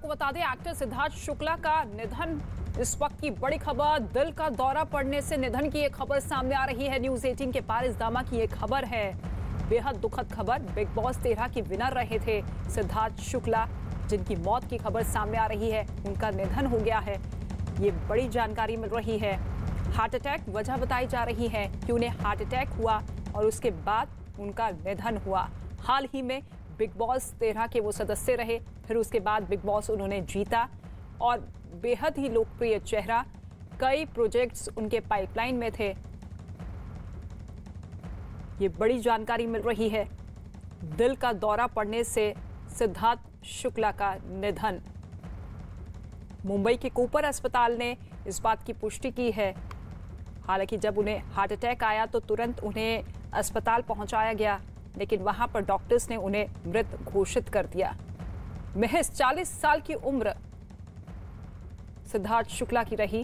आपको बता दें, एक्टर सिद्धार्थ शुक्ला का निधन इस वक्त की बड़ी खबर। दिल का दौरा पड़ने से निधन की एक खबर सामने आ रही है। न्यूज़ 18 के पारिस दामा की एक खबर है, बेहद दुखद खबर। बिग बॉस 13 के विनर रहे थे सिद्धार्थ शुक्ला, जिनकी मौत की खबर सामने आ रही है। उनका निधन हो गया है, ये बड़ी जानकारी मिल रही है। हार्ट अटैक वजह बताई जा रही है कि उन्हें हार्ट अटैक हुआ और उसके बाद उनका निधन हुआ। हाल ही में बिग बॉस 13 के वो सदस्य रहे, फिर उसके बाद बिग बॉस उन्होंने जीता और बेहद ही लोकप्रिय चेहरा। कई प्रोजेक्ट्स उनके पाइपलाइन में थे। ये बड़ी जानकारी मिल रही है, दिल का दौरा पड़ने से सिद्धार्थ शुक्ला का निधन। मुंबई के कूपर अस्पताल ने इस बात की पुष्टि की है। हालांकि जब उन्हें हार्ट अटैक आया तो तुरंत उन्हें अस्पताल पहुंचाया गया, लेकिन वहां पर डॉक्टर्स ने उन्हें मृत घोषित कर दिया। महज 40 साल की उम्र सिद्धार्थ शुक्ला की रही।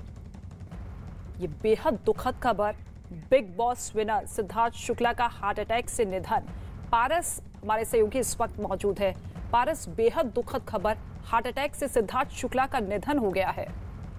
ये बेहद दुखद खबर। Big Boss winner Siddharth Shukla का हार्ट अटैक से निधन। पारस हमारे सहयोगी इस वक्त मौजूद है। पारस, बेहद दुखद खबर, हार्ट अटैक से सिद्धार्थ शुक्ला का निधन हो गया है।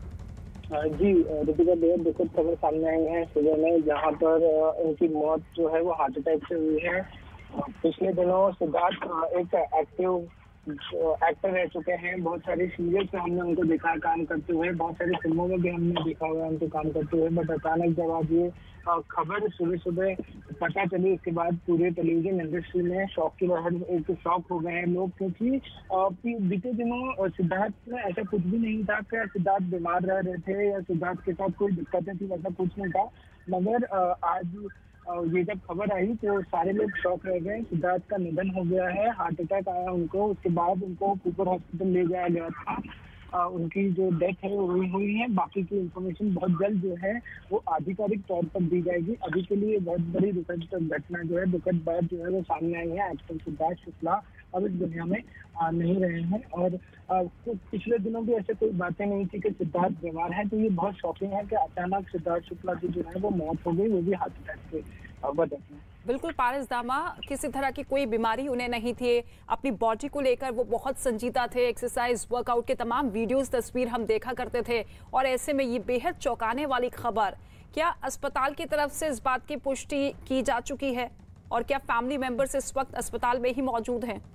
जी दीपिका, बेहद दुखद खबर सामने आई है सुबह में, जहां पर उनकी मौत जो है वो हार्ट अटैक से हुई है। पिछले दिनों सिद्धार्थ एक एक्टिव एक्टर रह चुके हैं। बहुत सारी सीरियल्स में हमने उनको देखा है काम करते हुए, बहुत सारी फिल्मों में भी हमने देखा हुआ है उनको काम करते हुए। बट अचानक जब आज ये खबर सुबह सुबह पता चली, इसके बाद पूरे टेलीविजन इंडस्ट्री में शौक की लहर, एक शौक हो गए हैं लोग, क्योंकि बीते दिनों सिद्धार्थ में ऐसा कुछ भी नहीं था कि सिद्धार्थ बीमार रह रहे थे या सिद्धार्थ के साथ कोई दिक्कतें थी, वैसा कुछ नहीं था। मगर आज ये जब खबर आई तो सारे लोग शॉक रह गए। सिद्धार्थ का निधन हो गया है, हार्ट अटैक आया उनको, उसके बाद उनको कूपर हॉस्पिटल ले जाया गया था। उनकी जो डेथ है वो हुई है। बाकी की इंफॉर्मेशन बहुत जल्द जो है वो आधिकारिक तौर पर दी जाएगी। अभी के लिए बहुत बड़ी दुखद घटना जो है, दुखद बात जो है वो सामने आई है। आजकल सिद्धार्थ शुक्ला अब इस दुनिया में नहीं रहे हैं और पिछले दिनों भी ऐसे कोई बातें नहीं थी कि सिद्धार्थ बीमार है। तो ये बहुत शॉकिंग है कि अचानक सिद्धार्थ शुक्ला की जो है वो मौत हो गई, वो भी हार्ट अटैक से वजह से। बिल्कुल पारस दामा, किसी तरह की कोई बीमारी उन्हें नहीं थी। अपनी बॉडी को लेकर वो बहुत संजीदा थे। एक्सरसाइज, वर्कआउट के तमाम वीडियोस, तस्वीर हम देखा करते थे। और ऐसे में ये बेहद चौंकाने वाली खबर, क्या अस्पताल की तरफ से इस बात की पुष्टि की जा चुकी है और क्या फैमिली मेंबर्स इस वक्त अस्पताल में ही मौजूद हैं?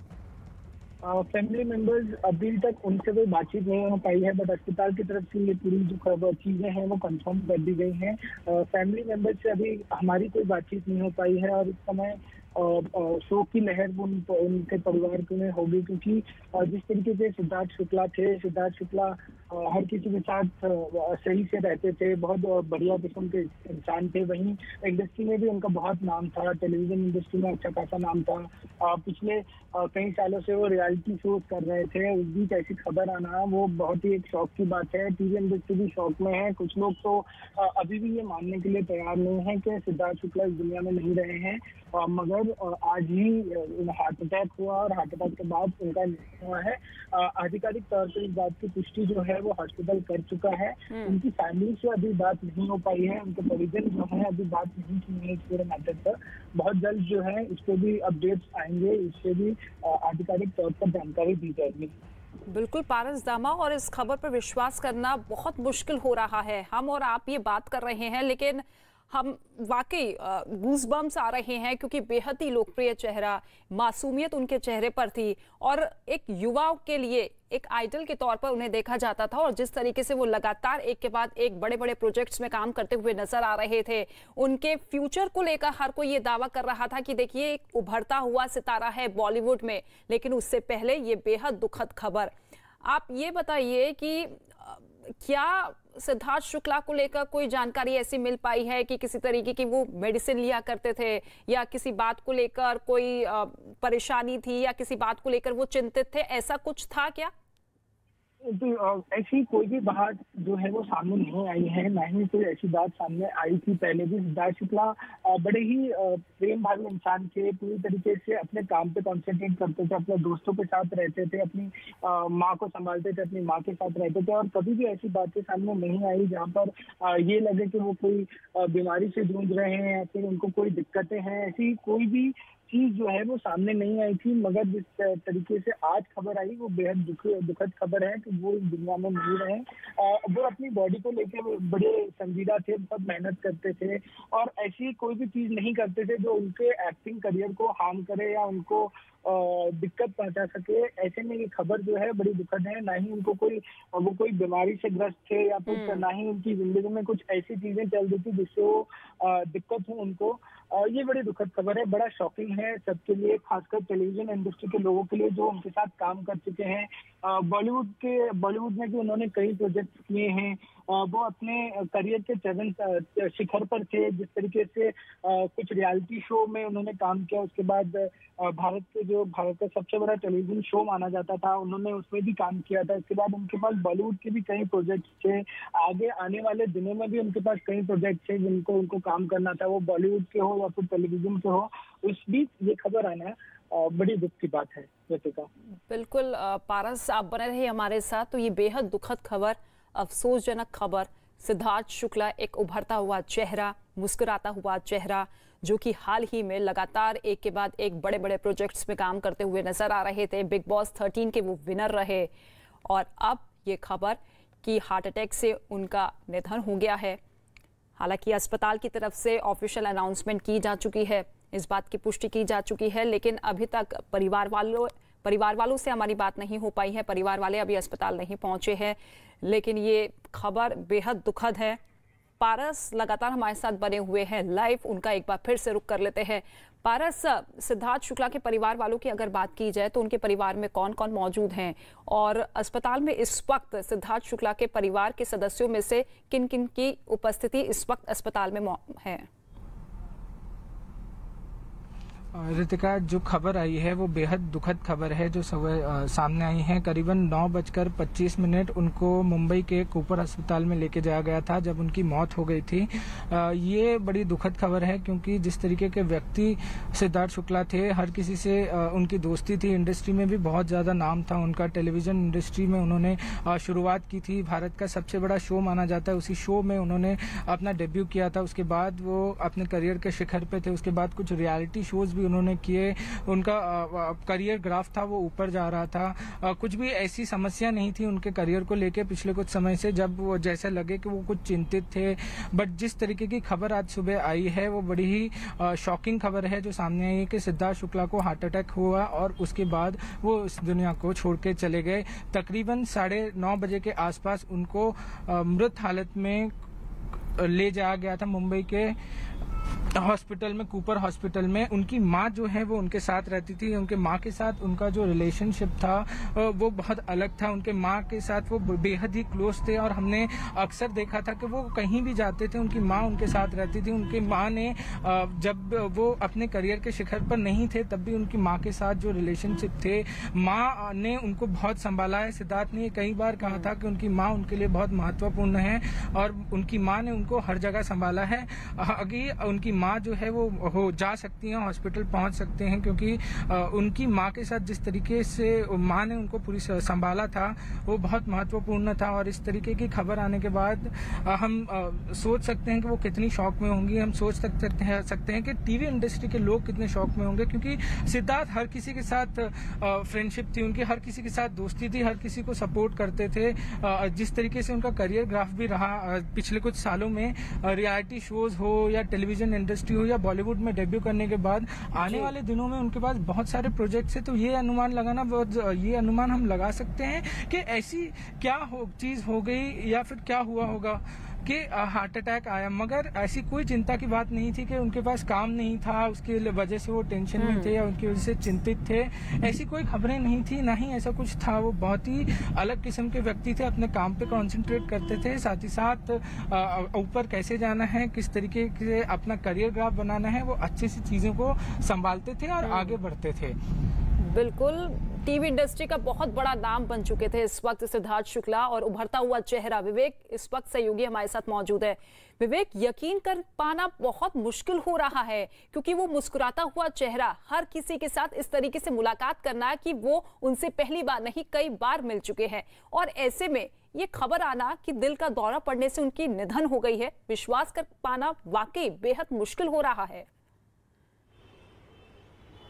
फैमिली मेंबर्स अभी तक उनसे कोई बातचीत नहीं हो पाई है, बट अस्पताल की तरफ से ये पूरी जो खबर चीजें हैं वो कंफर्म कर दी गई हैं। फैमिली मेंबर्स से अभी हमारी कोई बातचीत नहीं हो पाई है और इस समय शोक की लहर उनके परिवार में होगी, क्योंकि जिस तरीके से सिद्धार्थ शुक्ला थे, सिद्धार्थ शुक्ला हर किसी के साथ सही से रहते थे, बहुत बढ़िया किस्म के इंसान थे। वहीं इंडस्ट्री में भी उनका बहुत नाम था, टेलीविजन इंडस्ट्री में अच्छा खासा नाम था। पिछले कई सालों से वो रियलिटी शोज कर रहे थे। उस बीच ऐसी खबर आना वो बहुत ही एक शौक की बात है। टीवी इंडस्ट्री भी शौक में है। कुछ लोग तो अभी भी ये मानने के लिए तैयार नहीं है कि सिद्धार्थ शुक्ला इस दुनिया में नहीं रहे हैं। मगर आज ही हार्ट अटैक हुआ और हार्ट अटैक के बाद उनका निधन हुआ है। आधिकारिक तौर पर इस बात की पुष्टि जो है वो हॉस्पिटल कर चुका है। उनकी फैमिली से अभी बात नहीं हो पाई है, उनके परिजन जो है अभी बात नहीं की है इस पूरे मैटर पर। बहुत जल्द जो है इस पे भी अपडेट्स आएंगे, इससे भी आधिकारिक तौर पर जानकारी दी जाएगी। बिल्कुल पारस दामा, और इस खबर पर विश्वास करना बहुत मुश्किल हो रहा है। हम और आप ये बात कर रहे हैं, लेकिन हम वाकई गूज़बम्स आ रहे हैं, क्योंकि बेहद ही लोकप्रिय चेहरा, मासूमियत उनके चेहरे पर थी और एक युवाओं के लिए एक आइडल के तौर पर उन्हें देखा जाता था। और जिस तरीके से वो लगातार एक के बाद एक बड़े बड़े प्रोजेक्ट्स में काम करते हुए नजर आ रहे थे, उनके फ्यूचर को लेकर हर कोई ये दावा कर रहा था कि देखिए एक उभरता हुआ सितारा है बॉलीवुड में। लेकिन उससे पहले ये बेहद दुखद खबर। आप ये बताइए कि क्या सिद्धार्थ शुक्ला को लेकर कोई जानकारी ऐसी मिल पाई है कि किसी तरीके की वो मेडिसिन लिया करते थे या किसी बात को लेकर कोई परेशानी थी या किसी बात को लेकर वो चिंतित थे, ऐसा कुछ था क्या? ऐसी कोई भी बात जो है वो सामने नहीं आई है, ना ही कोई ऐसी बात सामने आई थी पहले भी। सिद्धार्थ शुक्ला बड़े ही प्रेम भावी इंसान थे, पूरी तरीके से अपने काम पे कंसंट्रेट करते थे, अपने दोस्तों के साथ रहते थे, अपनी माँ को संभालते थे, अपनी माँ के साथ रहते थे। और कभी भी ऐसी बातें सामने नहीं आई जहाँ पर ये लगे कि वो कोई बीमारी से जूझ रहे हैं या फिर उनको कोई दिक्कतें हैं। ऐसी कोई भी चीज जो है वो सामने नहीं आई थी, मगर जिस तरीके से आज खबर आई वो बेहद दुखद खबर है कि वो इस दुनिया में नहीं रहे। वो अपनी बॉडी को लेकर बड़े संजीदा थे, बहुत मेहनत करते थे और ऐसी कोई भी चीज नहीं करते थे जो उनके एक्टिंग करियर को हार्म करे या उनको दिक्कत पहुंचा सके। ऐसे में ये खबर जो है बड़ी दुखद है। ना ही उनको वो कोई बीमारी से ग्रस्त थे या फिर ना ही उनकी जिंदगी में कुछ ऐसी चीजें चल रही थी जिससे वो दिक्कत हो उनको। ये बड़ी दुखद खबर है, बड़ा शॉकिंग है सबके लिए, खासकर टेलीविजन इंडस्ट्री के लोगों के लिए जो उनके साथ काम कर चुके हैं। बॉलीवुड में भी उन्होंने कई प्रोजेक्ट किए हैं। वो अपने करियर के चरम शिखर पर थे। जिस तरीके से कुछ रियलिटी शो में उन्होंने काम किया, उसके बाद भारत का सबसे बड़ा टेलीविजन शो माना जाता था, उन्होंने उसमें भी काम किया था। उसके बाद उनके पास बॉलीवुड के भी कई प्रोजेक्ट्स थे। आगे आने वाले दिनों में भी उनके पास कई प्रोजेक्ट थे जिनको उनको काम करना था, वो बॉलीवुड के हो या फिर टेलीविजन के हो। उस बीच ये खबर आना बड़ी दुख की बात है। ज्योतिका, बिल्कुल पारस, आप बने रहे हमारे साथ। तो ये बेहद दुखद खबर, अफसोसजनक खबर। सिद्धार्थ शुक्ला एक उभरता हुआ चेहरा, मुस्कुराता हुआ चेहरा, जो कि हाल ही में लगातार एक के बाद एक बड़े बड़े प्रोजेक्ट्स में काम करते हुए नजर आ रहे थे। बिग बॉस 13 के वो विनर रहे और अब ये खबर कि हार्ट अटैक से उनका निधन हो गया है। हालांकि अस्पताल की तरफ से ऑफिशियल अनाउंसमेंट की जा चुकी है, इस बात की पुष्टि की जा चुकी है, लेकिन अभी तक परिवार वालों से हमारी बात नहीं हो पाई है। परिवार वाले अभी अस्पताल नहीं पहुंचे हैं, लेकिन ये खबर बेहद दुखद है। पारस लगातार हमारे साथ बने हुए हैं लाइव, उनका एक बार फिर से रुख कर लेते हैं। पारस, सिद्धार्थ शुक्ला के परिवार वालों की अगर बात की जाए तो उनके परिवार में कौन कौन मौजूद हैं और अस्पताल में इस वक्त सिद्धार्थ शुक्ला के परिवार के सदस्यों में से किन किन की उपस्थिति इस वक्त अस्पताल में है? रितिका, जो खबर आई है वो बेहद दुखद खबर है जो सामने आई है। करीबन 9:25 उनको मुंबई के कूपर अस्पताल में लेके जाया गया था जब उनकी मौत हो गई थी। ये बड़ी दुखद खबर है क्योंकि जिस तरीके के व्यक्ति सिद्धार्थ शुक्ला थे, हर किसी से उनकी दोस्ती थी। इंडस्ट्री में भी बहुत ज़्यादा नाम था उनका। टेलीविजन इंडस्ट्री में उन्होंने शुरुआत की थी, भारत का सबसे बड़ा शो माना जाता है, उसी शो में उन्होंने अपना डेब्यू किया था। उसके बाद वो अपने करियर के शिखर पे थे। उसके बाद कुछ रियलिटी शोज भी उन्होंने किए। उनका करियर ग्राफ था वो ऊपर जा रहा था। कुछ भी ऐसी समस्या नहीं थी उनके करियर को लेके पिछले कुछ समय से, जब वो जैसे लगे कि वो कुछ चिंतित थे। बट जिस तरीके की खबर आज सुबह आई है वो बड़ी ही शॉकिंग खबर है जो सामने आई है कि सिद्धार्थ शुक्ला को हार्ट अटैक हुआ और उसके बाद वो इस दुनिया को छोड़ के चले गए। तकरीबन 9:30 बजे के आसपास उनको मृत हालत में ले जाया गया था मुंबई के हॉस्पिटल में, कूपर हॉस्पिटल में। उनकी माँ जो है वो उनके साथ रहती थी। उनके माँ के साथ उनका जो रिलेशनशिप था वो बहुत अलग था। उनके माँ के साथ वो बेहद ही क्लोज थे और हमने अक्सर देखा था कि वो कहीं भी जाते थे उनकी माँ उनके साथ रहती थी। उनकी माँ ने जब वो अपने करियर के शिखर पर नहीं थे तब भी उनकी माँ के साथ जो रिलेशनशिप थे, माँ ने उनको बहुत संभाला है। सिद्धार्थ ने कई बार कहा था कि उनकी माँ उनके लिए बहुत महत्वपूर्ण है और उनकी माँ ने उनको हर जगह संभाला है। अगर उनकी माँ जो है वो जा सकती हैं, हॉस्पिटल पहुंच सकते हैं, क्योंकि उनकी माँ के साथ जिस तरीके से माँ ने उनको पूरी संभाला था वो बहुत महत्वपूर्ण था। और इस तरीके की खबर आने के बाद हम सोच सकते हैं कि वो कितनी शॉक में होंगी। हम सोच सकते हैं कि टीवी इंडस्ट्री के लोग कितने शॉक में होंगे, क्योंकि सिद्धार्थ हर किसी के साथ फ्रेंडशिप थी उनकी, हर किसी के साथ दोस्ती थी, हर किसी को सपोर्ट करते थे। जिस तरीके से उनका करियर ग्राफ भी रहा पिछले कुछ सालों में, रियलिटी शोज हो या टेलीविजन इंडस्ट्री हो या बॉलीवुड में डेब्यू करने के बाद आने वाले दिनों में उनके पास बहुत सारे प्रोजेक्ट्स है। तो ये अनुमान हम लगा सकते हैं कि ऐसी क्या चीज हो गई या फिर क्या हुआ होगा कि हार्ट अटैक आया। मगर ऐसी कोई चिंता की बात नहीं थी कि उनके पास काम नहीं था, उसके वजह से वो टेंशन में थे या उनकी वजह से चिंतित थे। ऐसी कोई खबरें नहीं थी, ना ही ऐसा कुछ था। वो बहुत ही अलग किस्म के व्यक्ति थे, अपने काम पे कंसंट्रेट करते थे, साथ ही साथ ऊपर कैसे जाना है, किस तरीके से अपना करियर ग्राफ बनाना है, वो अच्छे से चीजों को संभालते थे और आगे बढ़ते थे। बिल्कुल, टीवी इंडस्ट्री का बहुत बड़ा नाम बन चुके थे इस वक्त सिद्धार्थ शुक्ला और उभरता हुआ चेहरा विवेक इस वक्त सहयोगी हमारे साथ मौजूद है। विवेक, यकीन कर पाना बहुत मुश्किल हो रहा है क्योंकि वो मुस्कुराता हुआ चेहरा, हर किसी के साथ इस तरीके से मुलाकात करना कि वो उनसे पहली बार नहीं कई बार मिल चुके हैं, और ऐसे में ये खबर आना कि दिल का दौरा पड़ने से उनकी निधन हो गई है, विश्वास कर पाना वाकई बेहद मुश्किल हो रहा है।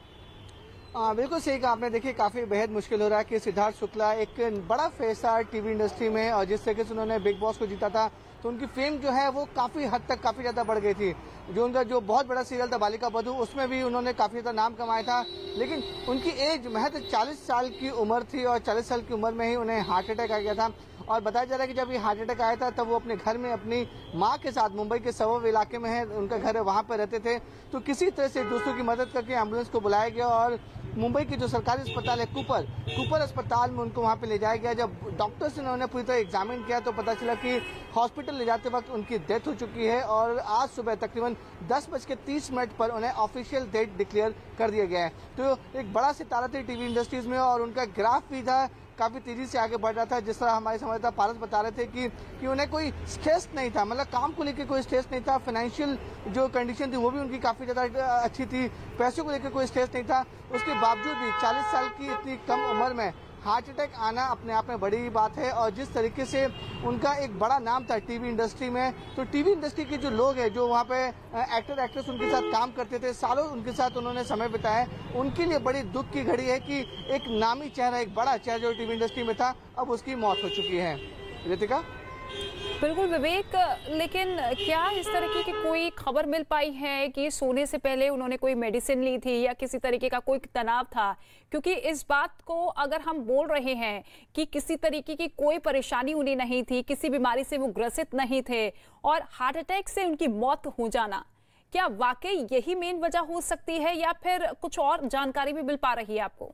बिल्कुल सही कहा आपने। देखिए काफी बेहद मुश्किल हो रहा है कि सिद्धार्थ शुक्ला एक बड़ा फेस था टीवी इंडस्ट्री में, और जिस तरीके से उन्होंने बिग बॉस को जीता था तो उनकी फेम जो है वो काफी हद तक काफी ज्यादा बढ़ गई थी। जो उनका जो बहुत बड़ा सीरियल था बालिका वधू, उसमें भी उन्होंने काफी ज्यादा नाम कमाया था, लेकिन उनकी एज महज 40 साल की उम्र थी और 40 साल की उम्र में ही उन्हें हार्ट अटैक आ गया था। और बताया जा रहा है कि जब ये हार्ट अटैक आया था तब वो अपने घर में अपनी माँ के साथ, मुंबई के सबब इलाके में है उनका घर है, वहां पर रहते थे। तो किसी तरह से दोस्तों की मदद करके एम्बुलेंस को बुलाया गया और मुंबई की जो सरकारी अस्पताल है कूपर अस्पताल में उनको वहां पे ले जाया गया। जब डॉक्टर्स ने उन्हें पूरी तरह एग्जामिन किया तो पता चला कि हॉस्पिटल ले जाते वक्त उनकी डेथ हो चुकी है, और आज सुबह तकरीबन 10:30 पर उन्हें ऑफिशियल डेथ डिक्लेयर कर दिया गया है। तो एक बड़ा सितारा थे टीवी इंडस्ट्रीज में, और उनका ग्राफ भी था काफी तेजी से आगे बढ़ रहा था। जिस तरह हमारे संवाददाता पारस बता रहे थे कि उन्हें कोई स्ट्रेस नहीं था, मतलब काम को लेकर कोई स्ट्रेस नहीं था। फाइनेंशियल जो कंडीशन थी वो भी उनकी काफी ज्यादा अच्छी थी, पैसों को लेकर कोई स्ट्रेस नहीं था। उसके बावजूद भी 40 साल की इतनी कम उम्र में हार्ट अटैक आना अपने आप में बड़ी बात है। और जिस तरीके से उनका एक बड़ा नाम था टीवी इंडस्ट्री में, तो टीवी इंडस्ट्री के जो लोग हैं, जो वहाँ पे एक्टर एक्ट्रेस उनके साथ काम करते थे, सालों उनके साथ उन्होंने समय बिताया, उनके लिए बड़ी दुख की घड़ी है कि एक नामी चेहरा, एक बड़ा चेहरा जो टीवी इंडस्ट्री में था, अब उसकी मौत हो चुकी है। रितिका। बिल्कुल विवेक, लेकिन क्या इस तरीके की कोई खबर मिल पाई है कि सोने से पहले उन्होंने कोई मेडिसिन ली थी या किसी तरीके का कोई तनाव था? क्योंकि इस बात को अगर हम बोल रहे हैं कि किसी तरीके की कोई परेशानी उन्हें नहीं थी, किसी बीमारी से वो ग्रसित नहीं थे, और हार्ट अटैक से उनकी मौत हो जाना, क्या वाकई यही मेन वजह हो सकती है या फिर कुछ और जानकारी भी मिल पा रही है आपको?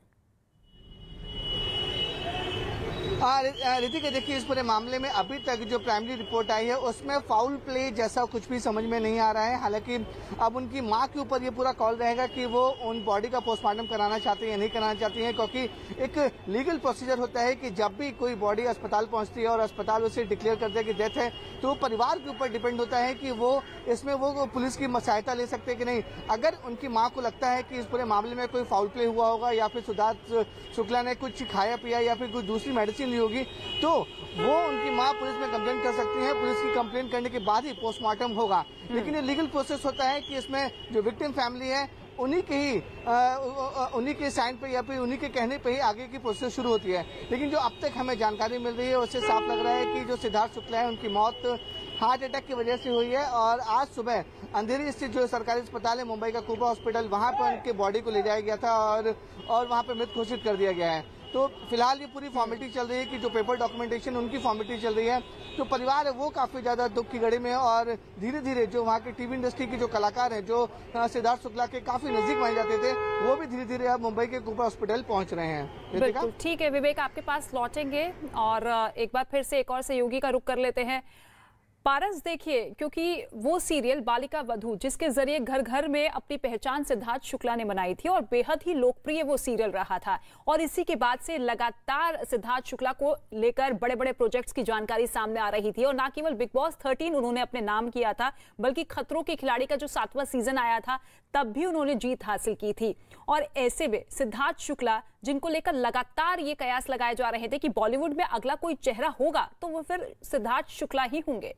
रितिका, देखिए इस पूरे मामले में अभी तक जो प्राइमरी रिपोर्ट आई है उसमें फाउल प्ले जैसा कुछ भी समझ में नहीं आ रहा है। हालांकि अब उनकी मां के ऊपर ये पूरा कॉल रहेगा कि वो उन बॉडी का पोस्टमार्टम कराना चाहती है या नहीं कराना चाहती है, क्योंकि एक लीगल प्रोसीजर होता है कि जब भी कोई बॉडी अस्पताल पहुंचती है और अस्पताल उसे डिक्लेयर करता है कि डेथ है, तो परिवार के ऊपर डिपेंड होता है कि वो इसमें वो पुलिस की सहायता ले सकते हैं कि नहीं। अगर उनकी माँ को लगता है कि इस पूरे मामले में कोई फाउल प्ले हुआ होगा या फिर सिद्धार्थ शुक्ला ने कुछ खाया पिया या फिर कुछ दूसरी मेडिसिन ली होगी, तो वो उनकी मां पुलिस में कंप्लेंट कर सकती है। पुलिस की कंप्लेंट करने के बाद ही पोस्टमार्टम होगा। लेकिन ये लीगल प्रोसेस होता है कि इसमें जो विक्टिम फैमिली है उन्हीं के साइन पे या फिर उन्हीं के कहने पे ही आगे की प्रोसेस शुरू होती है। लेकिन जो अब तक हमें जानकारी मिल रही है उससे साफ लग रहा है कि जो सिद्धार्थ शुक्ला है उनकी मौत हार्ट अटैक की वजह से हुई है, और आज सुबह अंधेरी स्थित जो सरकारी अस्पताल है मुंबई का कूपर हॉस्पिटल, वहां पर उनके बॉडी को ले जाया गया था और वहां पर मृत घोषित कर दिया गया है। तो फिलहाल ये पूरी फॉर्मेलिटी चल रही है कि जो पेपर डॉक्यूमेंटेशन उनकी फॉर्मेलिटी चल रही है। तो परिवार है वो काफी ज्यादा दुख की घड़ी में है, और धीरे धीरे जो वहाँ के टीवी इंडस्ट्री के जो कलाकार हैं, जो सिद्धार्थ शुक्ला के काफी नजदीक माने जाते थे, वो भी धीरे धीरे अब मुंबई के कूपर हॉस्पिटल पहुंच रहे हैं। बिल्कुल ठीक है विवेक, आपके पास लौटेंगे और एक बार फिर से एक और सहयोगी का रुख कर लेते हैं। पारस, देखिए, क्योंकि वो सीरियल बालिका वधू जिसके जरिए घर घर में अपनी पहचान सिद्धार्थ शुक्ला ने बनाई थी और बेहद ही लोकप्रिय वो सीरियल रहा था, और इसी के बाद से लगातार सिद्धार्थ शुक्ला को लेकर बड़े बड़े प्रोजेक्ट्स की जानकारी सामने आ रही थी। और ना केवल बिग बॉस 13 उन्होंने अपने नाम किया था, बल्कि खतरों के खिलाड़ी का जो 7वां सीजन आया था तब भी उन्होंने जीत हासिल की थी। और ऐसे में सिद्धार्थ शुक्ला, जिनको लेकर लगातार ये कयास लगाए जा रहे थे कि बॉलीवुड में अगला कोई चेहरा होगा तो वो फिर सिद्धार्थ शुक्ला ही होंगे।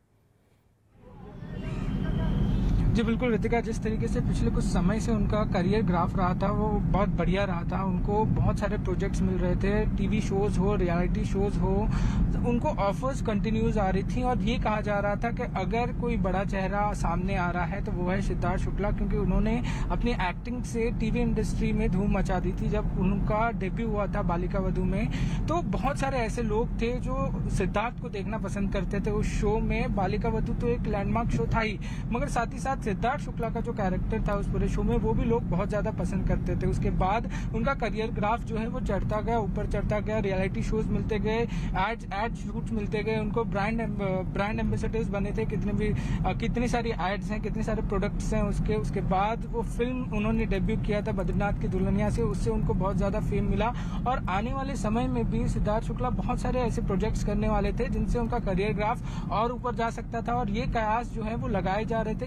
जी बिल्कुल रितिका, जिस तरीके से पिछले कुछ समय से उनका करियर ग्राफ रहा था वो बहुत बढ़िया रहा था। उनको बहुत सारे प्रोजेक्ट्स मिल रहे थे, टीवी शोज हो, रियलिटी शोज हो, उनको ऑफर्स कंटिन्यूज आ रही थी, और ये कहा जा रहा था कि अगर कोई बड़ा चेहरा सामने आ रहा है तो वो है सिद्धार्थ शुक्ला, क्योंकि उन्होंने अपनी एक्टिंग से टीवी इंडस्ट्री में धूम मचा दी थी। जब उनका डेब्यू हुआ था बालिका वधू में, तो बहुत सारे ऐसे लोग थे जो सिद्धार्थ को देखना पसंद करते थे उस शो में। बालिका वधू तो एक लैंडमार्क शो था ही, मगर साथ ही साथ सिद्धार्थ शुक्ला का जो कैरेक्टर था उस पूरे शो में वो भी लोग बहुत ज्यादा पसंद करते थे। उसके बाद उनका करियर ग्राफ जो है वो चढ़ता गया, ऊपर चढ़ता गया, रियलिटी शोज मिलते गए, एड शूट्स मिलते गए, उनको ब्रांड एम्बेसडर्स बने थे, कितनी सारी एड्स हैं, कितने सारे प्रोडक्ट्स हैं उसके बाद वो फिल्म उन्होंने डेब्यू किया था बद्रीनाथ की दुल्हनिया से, उससे उनको बहुत ज्यादा फेम मिला। और आने वाले समय में भी सिद्धार्थ शुक्ला बहुत सारे ऐसे प्रोजेक्ट्स करने वाले थे जिनसे उनका करियर ग्राफ और ऊपर जा सकता था। और ये कयास जो है वो लगाए जा रहे थे कि सिद्धार्थ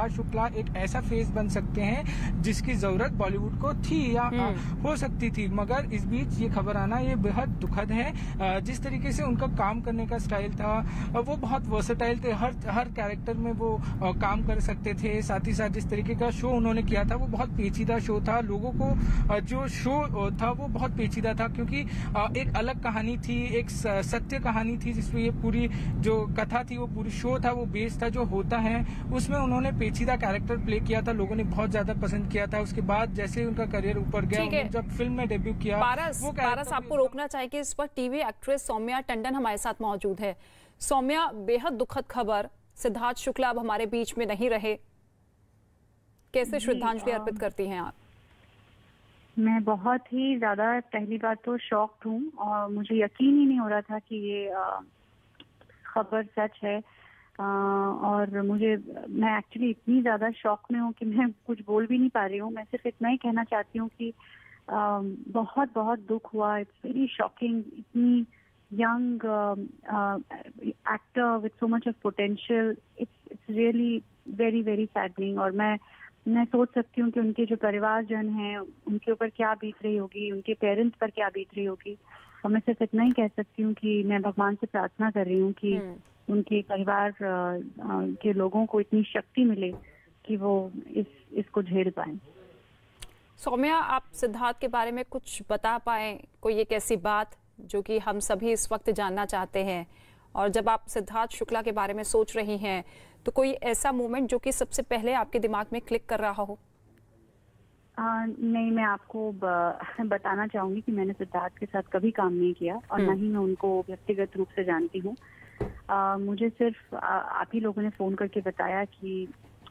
सिद्धार्थ शुक्ला एक ऐसा फेस बन सकते हैं जिसकी जरूरत बॉलीवुड को थी या हो सकती थी। मगर इस बीच ये खबर आना ये बेहद दुखद है। जिस तरीके से उनका काम करने का स्टाइल था वो बहुत वर्सेटाइल थे, हर कैरेक्टर में वो काम कर सकते थे। साथ ही साथ जिस तरीके का शो उन्होंने किया था वो बहुत पेचीदा शो था। लोगों को जो शो था वो बहुत पेचीदा था, क्योंकि एक अलग कहानी थी, एक सत्य कहानी थी जिसमें ये पूरी जो कथा थी, वो पूरी शो था, वो बेस था जो होता है, उसमें उन्होंने पेचीदा कैरेक्टर प्ले किया था। लोगों ने बहुत ज्यादा पसंद किया था। उसके बाद जैसे उनका करियर ऊपर गया, जब फिल्म में डेब्यू किया। पारस आपको रोकना चाहिए, इस पर टीवी एक्ट्रेस सौम्या टंडन हमारे साथ मौजूद है। सौम्या, बेहद दुखद खबर, सिद्धार्थ शुक्ला अब हमारे बीच में नहीं रहे, कैसे श्रद्धांजलि अर्पित करती हैं आप? मैं बहुत ही ज्यादा, पहली बात तो शॉक्ड हूँ और मुझे यकीन ही नहीं हो रहा था कि ये खबर सच है। और मैं एक्चुअली इतनी ज्यादा शॉक में हूँ कि मैं कुछ बोल भी नहीं पा रही हूँ। मैं सिर्फ इतना ही कहना चाहती हूँ कि बहुत बहुत दुख हुआ। It's very shocking. इतनी young actor with so much of potential, it's really very very saddening. और मैं सोच सकती हूँ कि उनके जो परिवारजन हैं उनके ऊपर क्या बीत रही होगी, उनके पेरेंट्स पर क्या बीत रही होगी। और मैं सिर्फ इतना ही कह सकती हूँ कि मैं भगवान से प्रार्थना कर रही हूँ कि उनके परिवार के लोगों को इतनी शक्ति मिले कि वो इसको झेल पाएं। सौम्या, आप सिद्धार्थ के बारे में कुछ बता पाएं, कोई एक ऐसी बात जो कि हम सभी इस वक्त जानना चाहते हैं? और जब आप सिद्धार्थ शुक्ला के बारे में सोच रही हैं तो कोई ऐसा मोमेंट जो कि सबसे पहले आपके दिमाग में क्लिक कर रहा हो? नहीं, मैं आपको बताना चाहूंगी कि मैंने सिद्धार्थ के साथ कभी काम नहीं किया और ना ही मैं उनको व्यक्तिगत रूप से जानती हूँ। मुझे सिर्फ आप ही लोगों ने फोन करके बताया कि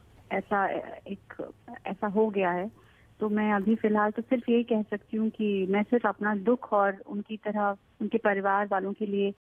ऐसा हो गया है। तो मैं अभी फिलहाल तो सिर्फ यही कह सकती हूँ कि मैं सिर्फ अपना दुख और उनकी तरह उनके परिवार वालों के लिए